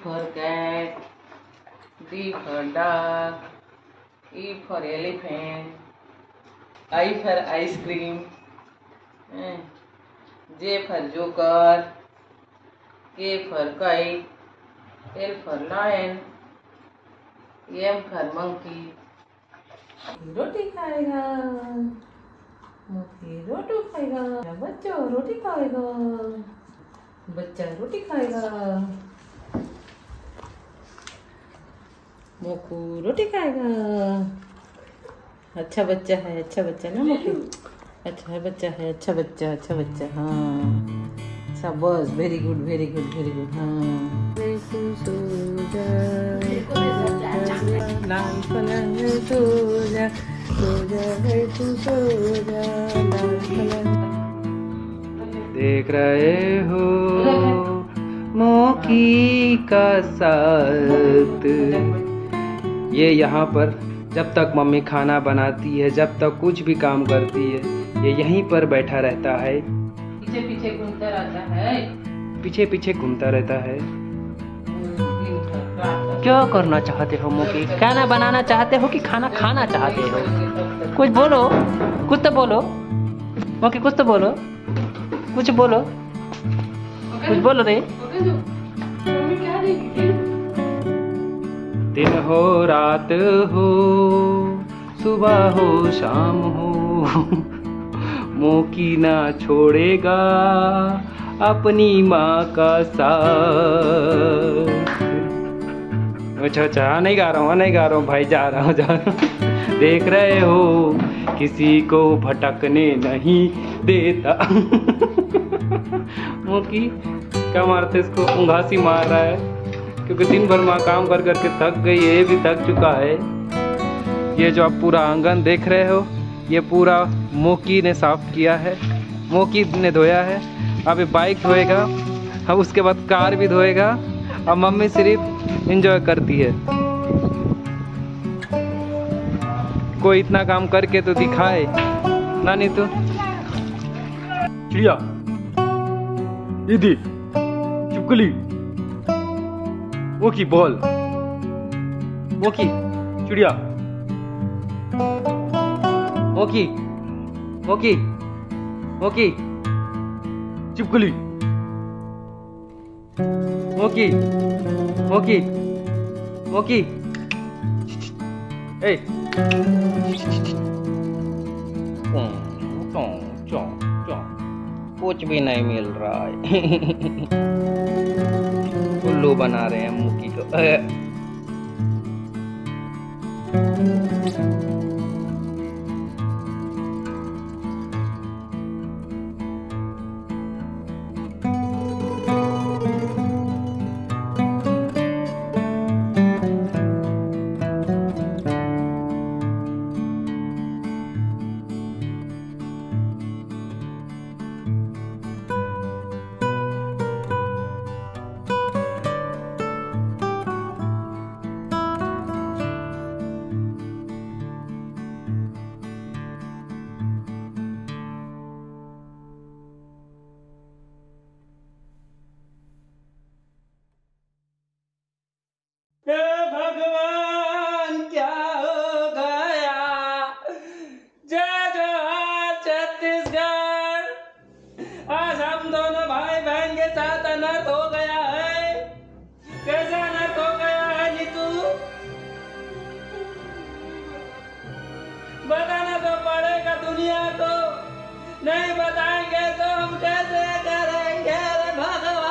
for cat, D for dog, E for elephant, I for ice cream, J for joker, K for kite, L for lion, M for monkey. रोटी खाएगा, मोती रोटी खाएगा, बच्चा रोटी खाएगा, बच्चा रोटी खाएगा, मोकू रोटी खाएगा। अच्छा बच्चा है, अच्छा बच्चा ना मोकू, अच्छा बच्चा है, अच्छा बच्चा, अच्छा बच्चा। हाँ शाबाश, very good very good very good. हाँ लाल पलंग सो जा, सो जा है तू सो जा, लाल पलंग। देख रहे हो मोकी का साथ, ये यहाँ पर जब तक मम्मी खाना बनाती है, जब तक कुछ भी काम करती है, ये यहीं पर बैठा रहता है, पीछे पीछे घूमता रहता है, पीछे पीछे घूमता रहता है। क्या करना चाहते हो मोकी? खाना बनाना चाहते हो कि खाना खाना चाहते हो? कुछ बोलो, कुछ तो बोलो मोकी, कुछ तो बोलो, कुछ बोलो, कुछ बोलो रे। दिन हो रात हो, सुबह हो शाम हो, मोकी ना छोड़ेगा अपनी माँ का साथ। अच्छा अच्छा, नहीं गा रहा हूँ भाई, जा रहा हूँ देख रहे हो किसी को भटकने नहीं देता। मोकी क्या मारते, इसको उंघासी मार रहा है क्योंकि दिन भर माँ काम कर करके थक गई है, ये भी थक चुका है। ये जो आप पूरा आंगन देख रहे हो, ये पूरा मोकी ने साफ किया है, मोकी ने धोया है। अभी बाइक धोएगा, अब उसके बाद कार भी धोएगा, और मम्मी सिर्फ एंजॉय करती है। कोई इतना काम करके तो दिखाए नानी। तो चिड़िया दीदी चुपकली, मोकी बॉल, मोकी चिड़िया, मोकी मोकी मोकी चुपकली, मोकी मोकी मोकी, ए कुछ भी नहीं मिल रहा है। उल्लू बना रहे हैं मोकी को। भगवान क्या हो गया, जय जोहार छत्तीसगढ़। आज हम दोनों भाई बहन के साथ अनर्थ हो गया है। कैसा अनर्थ हो गया है नीतू? बताना तो पड़ेगा दुनिया को, नहीं बताएंगे तो हम कैसे करेंगे रे भगवान?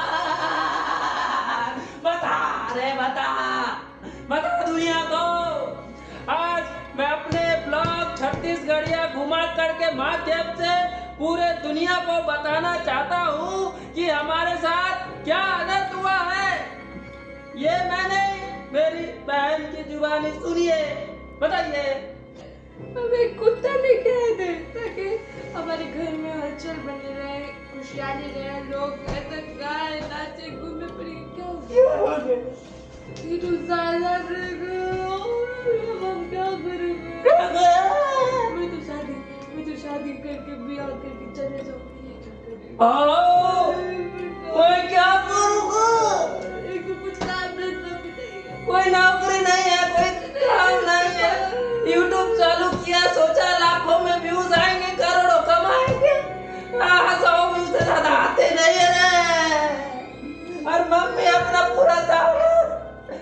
बता दुनिया को। आज मैं अपने ब्लॉग छत्तीसगढ़िया घुमा करके माध्यम से पूरे दुनिया को बताना चाहता हूँ कि हमारे साथ क्या अनर्थ हुआ है। ये मैंने मेरी बहन की जुबानी सुनी है, बताइए। हमें कुत्ता लेके आए थे ताकि हमारे घर में हलचल बनी रहे, खुशहाली रहे, लोग ऐसे गाए नाचे घूमे फिरे। क्या ये तो ज़्यादा हम क्या करेंगे? मैं तो शादी करके ब्याह करके चले जाऊंगी। मैं क्या करूँगा? एक तो कुछ कोई नौकरी नहीं है, कोई काम नहीं है। यूट्यूब चालू किया, सोचा लाखों में व्यूज आएंगे, करोड़ों कमाएंगे। 100 व्यूज से ज्यादा आते नहीं है। और मम्मी अपना पूरा दौलत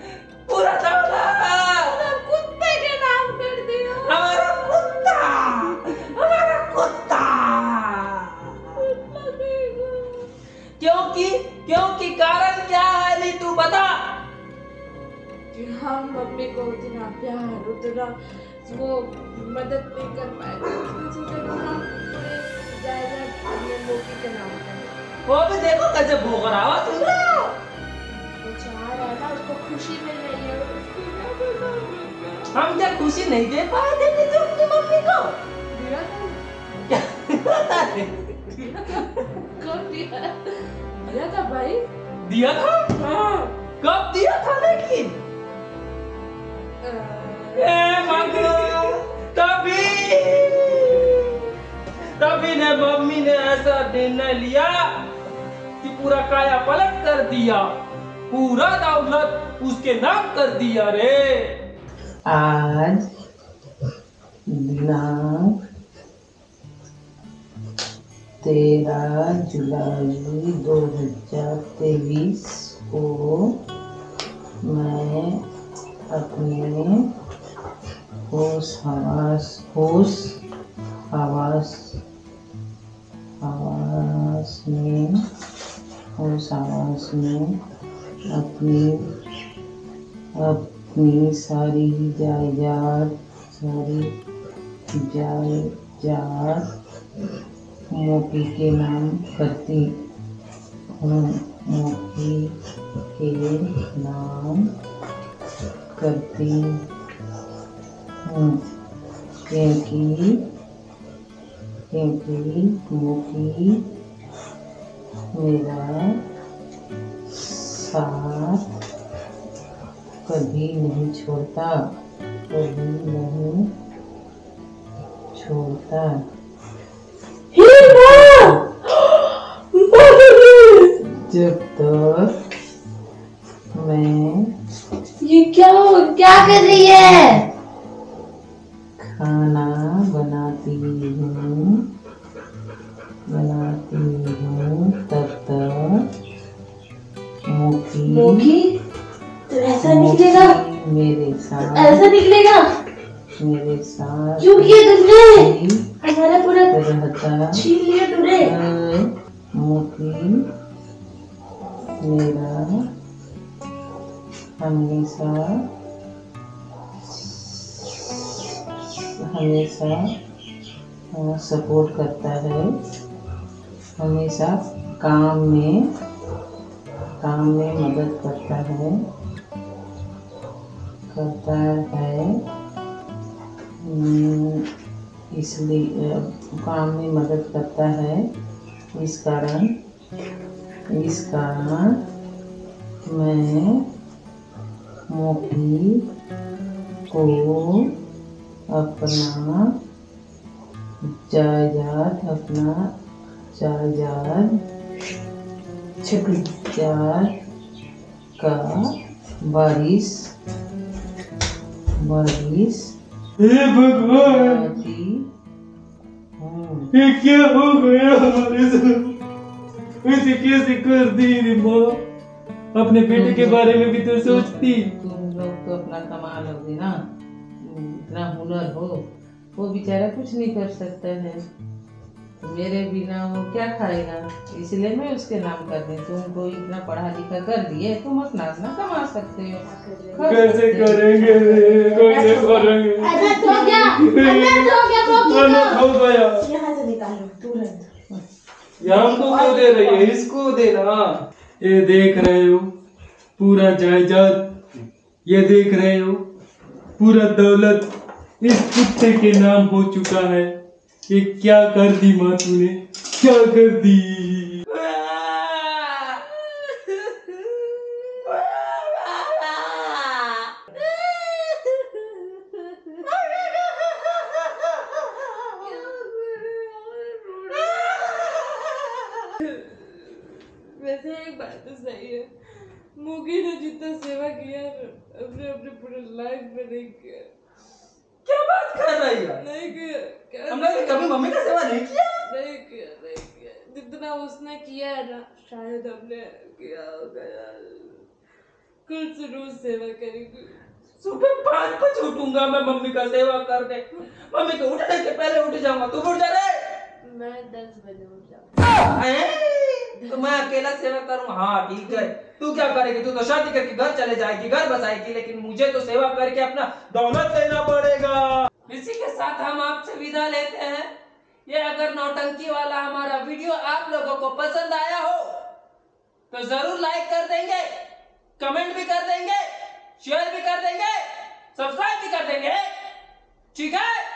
कुत्ते के नाम कर दिया। हमारा कुत्ता क्योंकि कारण क्या है ली तू बता। कि हम मम्मी को उतना प्यार, उतना वो मदद नहीं कर पाए, उसने सोचा कि हम पूरे जायदाद अपने मोकी के नाम करें। वो भी देखो कैसे भोग रहा हो तुम। वो चाह रहा है ना, उसको खुशी मिल रही है, उसको क्या पता। हम क्या खुशी नहीं दे पाए थे कि तुम अपनी मम्मी को? दिया था। कब दिया? दिया था भाई। दिया था? हाँ। कब दिया था लेकिन? तभी ने मम्मी ने ऐसा निर्णय लिया कि पूरा काया पलट कर दिया, पूरा दौलत उसके नाम कर दिया रे। आज दिनांक 13 जुलाई 2023 को मैं अपने होश हवास में अपनी सारी जायदाद मोकी के नाम करती हूँ। मोकी के नाम करती हूँ क्योंकि मोकी मेरा साथ कभी नहीं छोड़ता। जब तक मैं ये क्या कर रही है? खाना बनाती हूँ तब तक मोकी तो ऐसा निकलेगा? मेरे साथ ऐसा निकलेगा? क्यों किया तुमने? हमारा पूरा रहता छीन लिया तूने। मोकी मेरा हमेशा सपोर्ट करता है, हमेशा काम में मदद करता है इसलिए काम में मदद करता है। इस कारण मैं मोकी को अपना जायदाद का वारिस हे भगवान, ये क्या हो गया हमारे साथ? ऐसे कैसे कर दी रे माँ? अपने बेटे के बारे में भी तो सोचती। तुम लोग तो अपना कमा लोगे ना, इतना हुनर हो। वो बेचारा कुछ नहीं कर सकता है, मेरे बिना वो क्या खाएगा, इसलिए मैं उसके नाम कर दी। तुमको इतना पढ़ा लिखा कर दिए, तुम अपना कमा सकते हो। कैसे करेंगे? हो गया। यहाँ से निकालो तुरंत। यहाँ तो क्यों दे रही है? इसको देना। ये देख रहे हो पूरा जायदाद, ये देख रहे हो पूरा दौलत इस कुत्ते के नाम हो चुका है। ये क्या कर दी माँ तूने, क्या कर दी? वैसे एक बात तो सही है, मोगी ने जितना सेवा किया अपने अपने पूरे लाइफ में नहीं किया। क्या बात कर रही है? नहीं किया। क्या हमने कभी मम्मी का सेवा नहीं किया? नहीं किया। जितना उसने किया है ना शायद हमने किया होगा यार। कल से रोज सेवा करेंगे। सुबह 5 बजे उठूंगा मैं मम्मी का सेवा करने। मम्मी के उठने के पहले उठ जाऊंगा। तू उठ जा रे। मैं 10 बजे उठ जाऊंगा। तो मैं अकेला सेवा करूंगा। हाँ ठीक है। तू क्या करेगी? तू तो शादी करके घर चले जाएगी, घर बसाएगी, लेकिन मुझे तो सेवा करके अपना दौलत लेना पड़ेगा। इसी के साथ हम आपसे विदा लेते हैं। ये अगर नौटंकी वाला हमारा वीडियो आप लोगों को पसंद आया हो तो जरूर लाइक कर देंगे, कमेंट भी कर देंगे, शेयर भी कर देंगे, सब्सक्राइब भी कर देंगे। ठीक है?